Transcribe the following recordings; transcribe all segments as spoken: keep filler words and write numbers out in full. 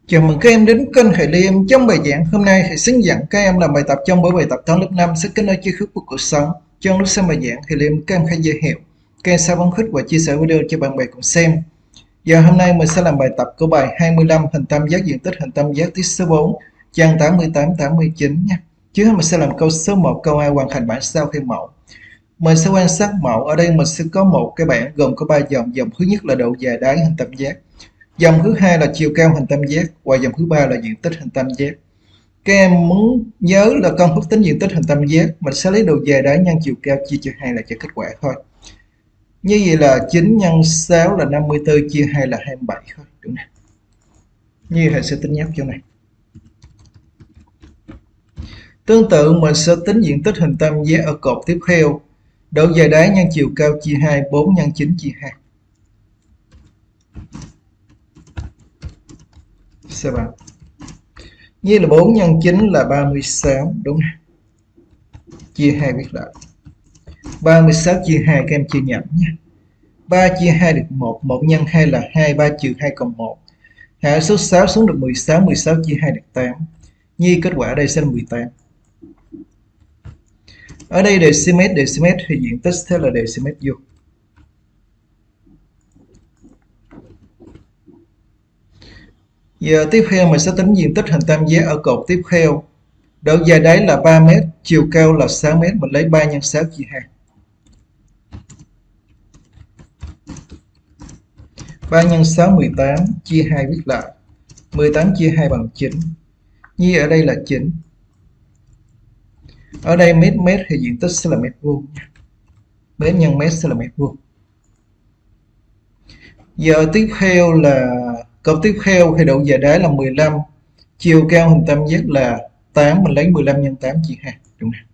Chào mừng các em đến kênh Thầy Liêm. Trong bài giảng hôm nay, thầy xin dặn các em làm bài tập trong buổi bài tập toán lớp năm sẽ kết nối tri thức của cuộc sống. Trong lúc xem bài giảng, Thầy Liêm các em hãy giới thiệu, các em sao bấm thích và chia sẻ video cho bạn bè cùng xem. Giờ hôm nay mình sẽ làm bài tập của bài hai mươi lăm hình tam giác diện tích hình tam giác tiết số bốn, trang tám mươi tám tám mươi chín nha. Trước hết mình sẽ làm câu số một, câu A hoàn thành bản sao theo mẫu. Mình sẽ quan sát mẫu. Ở đây mình sẽ có một cái bảng gồm có ba dòng. Dòng thứ nhất là độ dài đáy hình tam giác. Dòng thứ hai là chiều cao hình tam giác và dòng thứ ba là diện tích hình tam giác. Các em muốn nhớ là công thức tính diện tích hình tam giác, mình sẽ lấy độ dài đáy nhân chiều cao chia cho hai là cho kết quả thôi. Như vậy là chín nhân sáu là năm mươi tư chia hai là hai mươi bảy thôi, đúng không? Như vậy thầy sẽ tính nháp chỗ này. Tương tự mình sẽ tính diện tích hình tam giác ở cột tiếp theo. Độ dài đáy nhân chiều cao chia hai, bốn nhân chín chia hai. Sao bạn? Như là bốn nhân chín là ba mươi sáu, đúng không? Chia hai viết lại. ba mươi sáu chia hai, các em chia nhẩm nhé. ba chia hai được một, một nhân hai là hai, ba trừ hai còn một. Hạ số sáu xuống được mười sáu, mười sáu chia hai được tám. Như kết quả ở đây sẽ là mười tám. Ở đây decimet, decimet thì diện tích thế là decimet vuông. Giờ tiếp theo mình sẽ tính diện tích hình tam giác ở cột tiếp theo. Độ dài đáy là ba mét, chiều cao là sáu mét, mình lấy ba nhân sáu chia hai. ba nhân sáu mười tám, chia hai viết lại. mười tám chia hai bằng chín. Như ở đây là chín. Ở đây mét mét thì diện tích sẽ là mét vuông. Mét nhân mét sẽ là mét vuông. Giờ tiếp theo là câu tiếp theo thì độ dài đáy là mười lăm, chiều cao hình tam giác là tám, mình lấy mười lăm nhân tám chia hai, đúng không?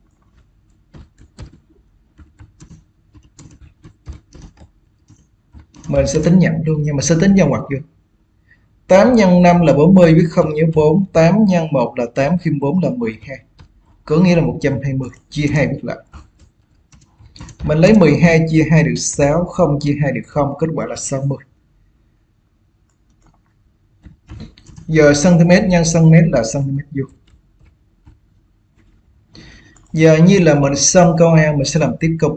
Mình sẽ tính nhẩm luôn nhưng mà sẽ tính dòng ngoặc vô. tám nhân năm là bốn mươi, biết không nhớ bốn. Tám nhân một là tám, khiêm bốn là mười hai, có nghĩa là một trăm hai mươi, chia hai viết lại. Mình lấy mười hai chia hai được sáu, không chia hai được không, kết quả là sáu mươi. Giờ cm nhân cm là cm vuông. Giờ như là mình xong câu A, mình sẽ làm tiếp câu B.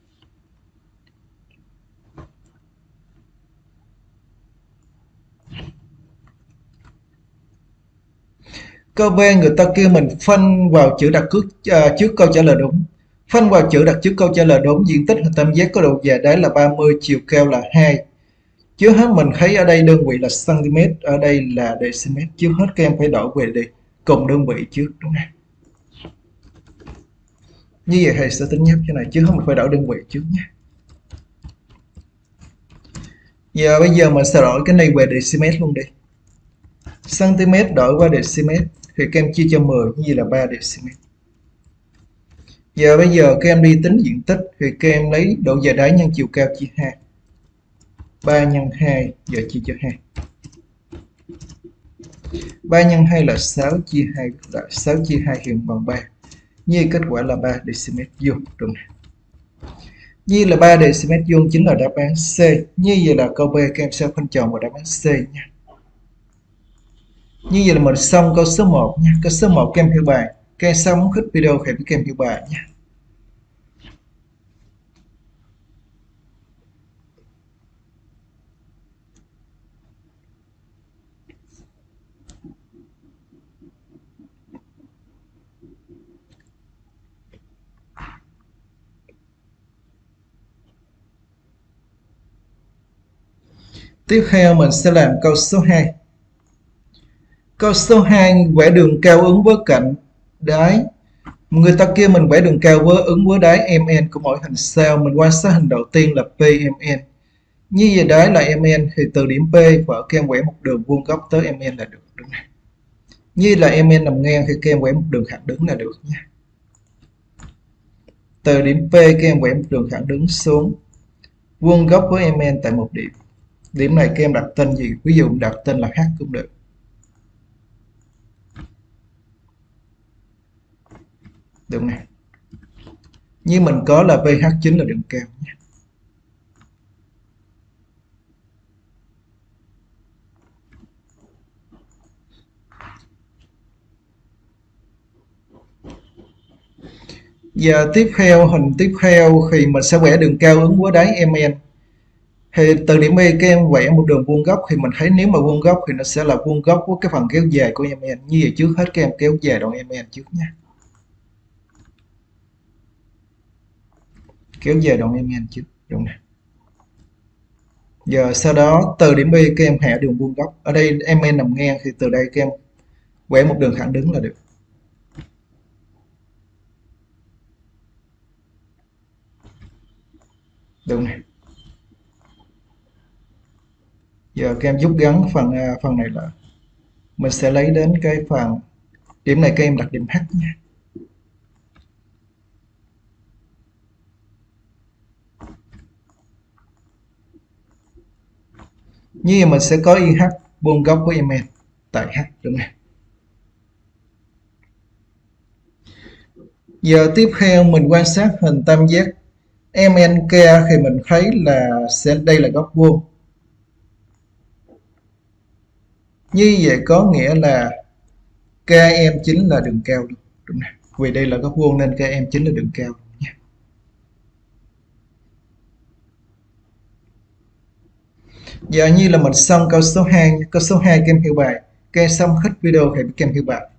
Câu B người ta kêu mình phân vào chữ đặt trước, uh, trước câu trả lời đúng. Phân vào chữ đặt trước câu trả lời đúng. Diện tích hình tam giác có độ dài đáy là ba mươi, chiều cao là hai. Trước hết mình thấy ở đây đơn vị là cm, ở đây là decimet. Trước hết các em phải đổi về đi cùng đơn vị trước, đúng không? Như vậy thầy sẽ tính nháp cái này. Trước hết mình phải đổi đơn vị trước nhé. Giờ bây giờ mình sẽ đổi cái này về decimet luôn đi. Cm đổi qua decimet thì các em chia cho mười, như vậy là ba decimet. Giờ bây giờ các em đi tính diện tích thì các em lấy độ dài đáy nhân chiều cao chia hai. ba nhân hai, giờ chia cho hai. ba nhân hai là sáu, chia hai là sáu chia hai hiện bằng ba. Như kết quả là ba decimet vuông, đúng không? Như là ba decimet vuông chính là đáp án C. Như vậy là câu B các em sẽ phân chọn vào đáp án C nha. Như vậy là mình xong câu số một nha. Câu số một các em hiểu bài. Các em xong thích video thì các em hiểu bài nha. Tiếp theo mình sẽ làm câu số hai. Câu số hai vẽ đường cao ứng với cạnh đáy. Người ta kêu mình vẽ đường cao với ứng với đáy mn của mỗi hình sao. Mình quan sát hình đầu tiên là pmn. Như vậy đáy là mn thì từ điểm P và các em vẽ một đường vuông góc tới mn là được, đúng không? Như là mn nằm ngang thì các em vẽ một đường thẳng đứng là được nha. Từ điểm P các em vẽ một đường thẳng đứng xuống vuông góc với mn tại một điểm. Điểm này các em đặt tên gì? Ví dụ đặt tên là H cũng được. Đúng này. Như mình có là vê hát chính là đường cao nhé. Giờ tiếp theo, hình tiếp theo thì mình sẽ vẽ đường cao ứng với đáy em en. Thì từ điểm B các em vẽ một đường vuông góc, thì mình thấy nếu mà vuông góc thì nó sẽ là vuông góc với cái phần kéo dài của em en. Như vậy trước hết các em kéo dài đoạn em en trước nha. Kéo dài đoạn em en trước, đúng này. Giờ sau đó từ điểm B các em hạ đường vuông góc. Ở đây em en nằm ngang thì từ đây các em vẽ một đường thẳng đứng là được. Đúng này. Giờ các em rút gắn phần phần này là mình sẽ lấy đến cái phần điểm này, các em đặt điểm H nha. Như vậy mình sẽ có i hát vuông góc với em en tại H, đúng này. Giờ tiếp theo mình quan sát hình tam giác em en K thì mình thấy là sẽ đây là góc vuông. Như vậy có nghĩa là ca em chính là đường cao, đúng này. Vì đây là góc vuông nên ca em chính là đường cao nha. Giờ như là mình xong câu số hai. Câu số hai các em hiểu bài. Các em xong hết video thì các em hiểu bài.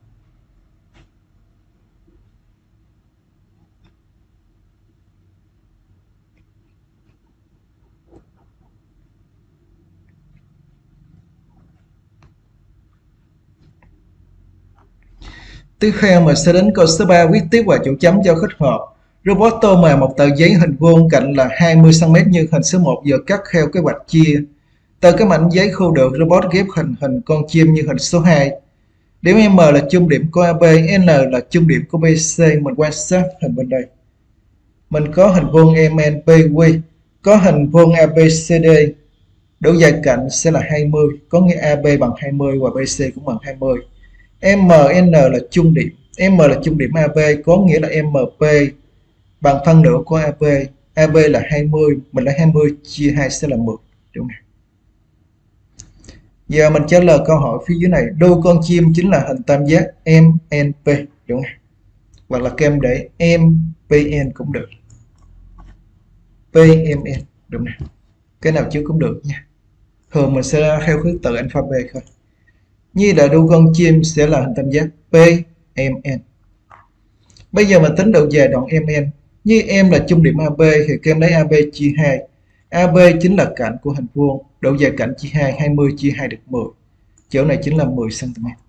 Tiếp theo mình sẽ đến câu số ba, viết tiếp và chỗ chấm cho thích hợp. Robot tô màu một tờ giấy hình vuông cạnh là hai mươi xăng ti mét như hình số một, giờ cắt theo cái vạch chia. Từ cái mảnh giấy khô được, robot ghép hình hình con chim như hình số hai. Điểm M là trung điểm của a bê, N là trung điểm của bê xê. Mình quan sát hình bên đây. Mình có hình vuông em en pê quy, có hình vuông a bê xê đê. Độ dài cạnh sẽ là hai mươi, có nghĩa a bê bằng hai mươi và bê xê cũng bằng hai mươi. em en là trung điểm, M là trung điểm a bê, có nghĩa là em pê bằng phân nửa của a bê. a bê là hai mươi, mình lấy hai mươi chia hai sẽ là mười, đúng không? Giờ mình trả lời câu hỏi phía dưới này, đôi con chim chính là hình tam giác em en pê, đúng không? Hoặc là các em để em pê en cũng được. pê em en, đúng không? Cái nào trước cũng được nha. Thường mình sẽ theo thứ tự alphabet thôi. Như là đôi con chim sẽ là hình tam giác pê em en. Bây giờ mình tính độ dài đoạn em en. Như em là trung điểm a bê thì các em lấy a bê chia hai. a bê chính là cạnh của hình vuông. Độ dài cạnh chia hai, hai mươi chia hai được mười. Chỗ này chính là mười xăng ti mét.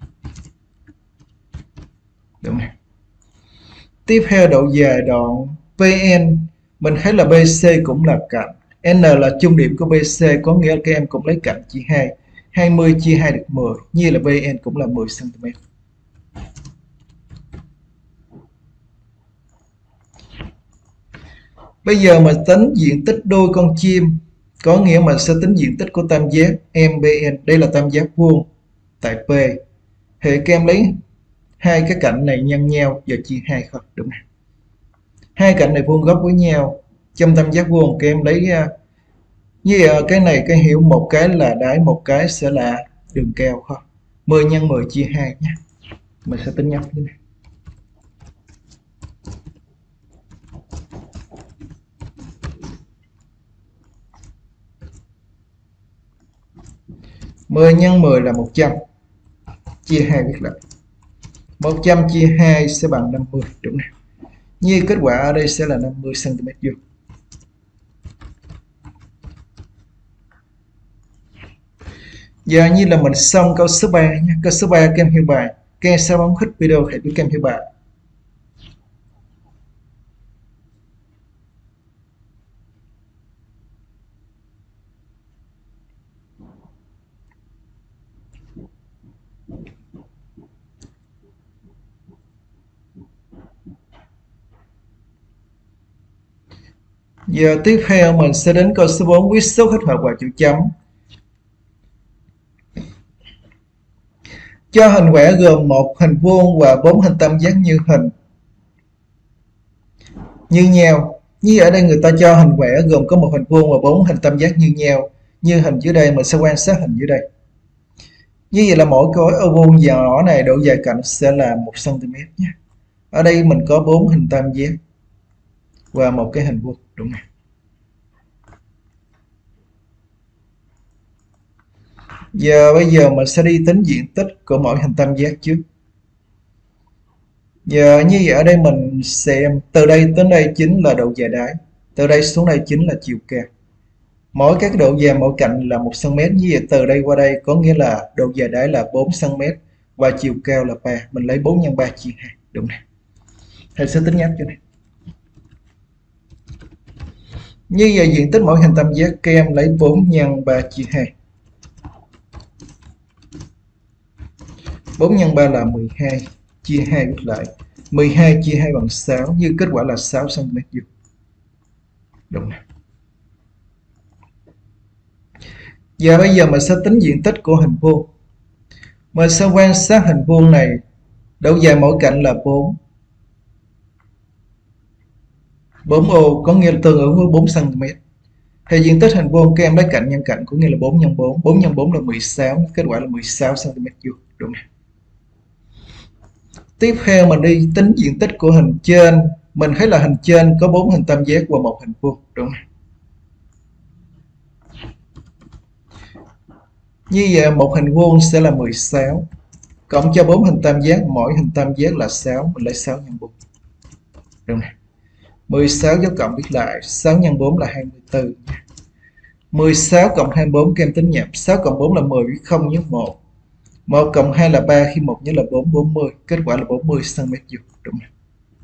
Đúng này. Tiếp theo độ dài đoạn pê en, mình thấy là bê xê cũng là cạnh. N là trung điểm của bê xê, có nghĩa là các em cũng lấy cạnh chia hai. hai mươi chia hai được mười, như là bê en cũng là mười xăng ti mét. Bây giờ mình tính diện tích đôi con chim, có nghĩa mình sẽ tính diện tích của tam giác em bê en. Đây là tam giác vuông tại P. Thì các em lấy hai cái cạnh này nhân nhau, giờ chia hai thôi, đúng không? Hai cạnh này vuông góc với nhau. Trong tam giác vuông các em lấy như cái này, cái hiểu một cái là đáy, một cái sẽ là đường cao thôi. mười nhân mười chia hai nhé. Mình sẽ tính nhau như này. mười nhân mười là một trăm. Chia hai viết lại. một trăm chia hai sẽ bằng năm mươi, đúng này. Như kết quả ở đây sẽ là năm mươi xăng ti mét vuông. Giờ như là mình xong câu số ba nha. Câu số ba các em hiểu bài. Các em sẽ bấm thích video hãy biết các em hiểu bài. Giờ tiếp theo mình sẽ đến câu số bốn, viết số thích hợp và chữ chấm. Cho hình vẽ gồm một hình vuông và bốn hình tam giác như hình như nhau. Như ở đây người ta cho hình vẽ gồm có một hình vuông và bốn hình tam giác như nhau. Như hình dưới đây, mình sẽ quan sát hình dưới đây. Như vậy là mỗi khối ô vuông nhỏ này độ dài cạnh sẽ là một xăng ti mét nhé. Ở đây mình có bốn hình tam giác và một cái hình vuông, đúng này. Giờ bây giờ mình sẽ đi tính diện tích của mỗi hình tam giác trước. Giờ như vậy ở đây mình xem từ đây đến đây chính là độ dài đáy, từ đây xuống đây chính là chiều cao. Mỗi các độ dài mỗi cạnh là một xăng mét, như vậy từ đây qua đây có nghĩa là độ dài đáy là bốn xăng mét và chiều cao là ba. Mình lấy bốn nhân ba chia hai, đúng này. Thầy sẽ tính nháp cho này. Như vậy diện tích mỗi hình tam giác các em lấy bốn nhân ba chia hai. bốn nhân ba là mười hai, chia hai viết lại. mười hai chia hai bằng sáu, như kết quả là sáu xăng mét vuông. Đúng này. Giờ bây giờ mình sẽ tính diện tích của hình vuông. Mình sẽ quan sát hình vuông này, độ dài mỗi cạnh là bốn. bốn ô có nghĩa là tương ứng với bốn xăng mét. Thì diện tích hình vuông các em lấy cạnh nhân cạnh có nghĩa là bốn nhân bốn. bốn nhân bốn là mười sáu, kết quả là mười sáu xăng mét vuông. Đúng này. Tiếp theo mình đi tính diện tích của hình trên. Mình thấy là hình trên có bốn hình tam giác và một hình vuông, đúng không? Như vậy một hình vuông sẽ là mười sáu, cộng cho bốn hình tam giác, mỗi hình tam giác là sáu, mình lấy sáu nhân bốn. Đúng này. mười sáu dấu cộng viết lại, sáu nhân bốn là hai mươi tư. mười sáu cộng hai mươi bốn các em tính nhập, sáu cộng bốn là mười, viết không nhớ một. một cộng hai là ba, khi một nhớ là bốn, bốn mươi, kết quả là bốn mươi xăng mét vuông. Đúng rồi.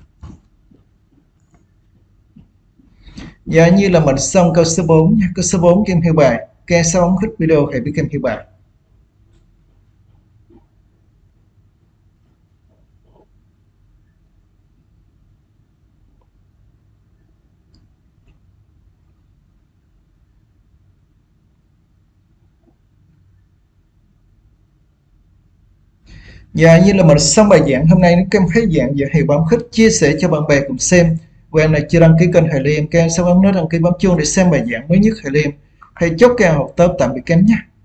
Giờ như là mình xong câu số bốn nha. Câu số bốn các em hiểu bài. Các em sau ống thích video hãy biết các em hiểu bài. Và như là mình xong bài giảng hôm nay, nếu các em thấy dạng dễ hiểu bấm thích, chia sẻ cho bạn bè cùng xem. Và em này chưa đăng ký kênh Hải Liêm, các em sẽ bấm nút đăng ký bấm chuông để xem bài giảng mới nhất Hải Liêm. Hãy chúc các em học tốt, tạm biệt các em nhé.